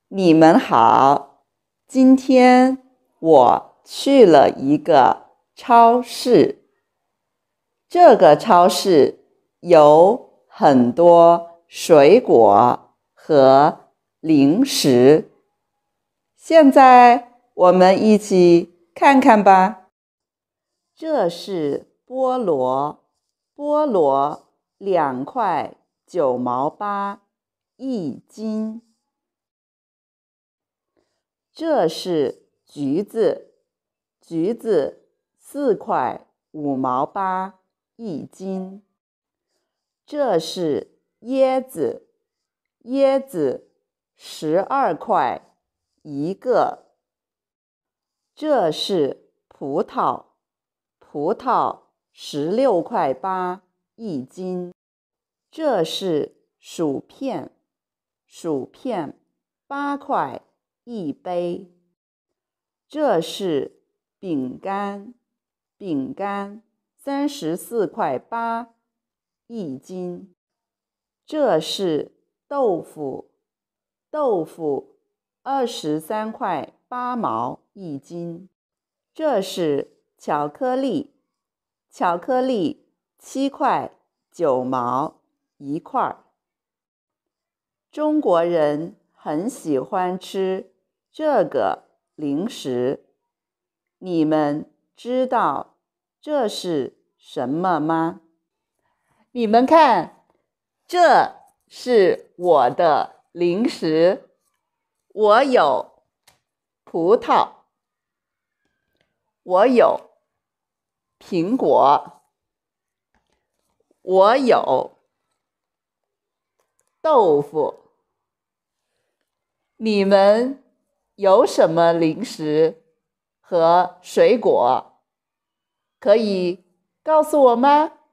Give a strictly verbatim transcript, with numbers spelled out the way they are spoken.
你们好，今天我去了一个超市。这个超市有很多水果和零食。现在我们一起看看吧。这是菠萝，菠萝两块九毛八一斤。这是橘子，橘子四块五毛八一斤。这是椰子，椰子十二块一个。这是葡萄，葡萄十六块八一斤。这是薯片，薯片八块一杯。这是饼干，饼干三十四块八一斤。这是豆腐，豆腐二十三块八毛一斤。这是巧克力，巧克力七块九毛一块。中国人很喜欢吃这个零食，你们知道这是什么吗？你们看，这是我的零食，我有葡萄，我有苹果，我有豆腐。你们有什么零食和水果？可以告诉我吗？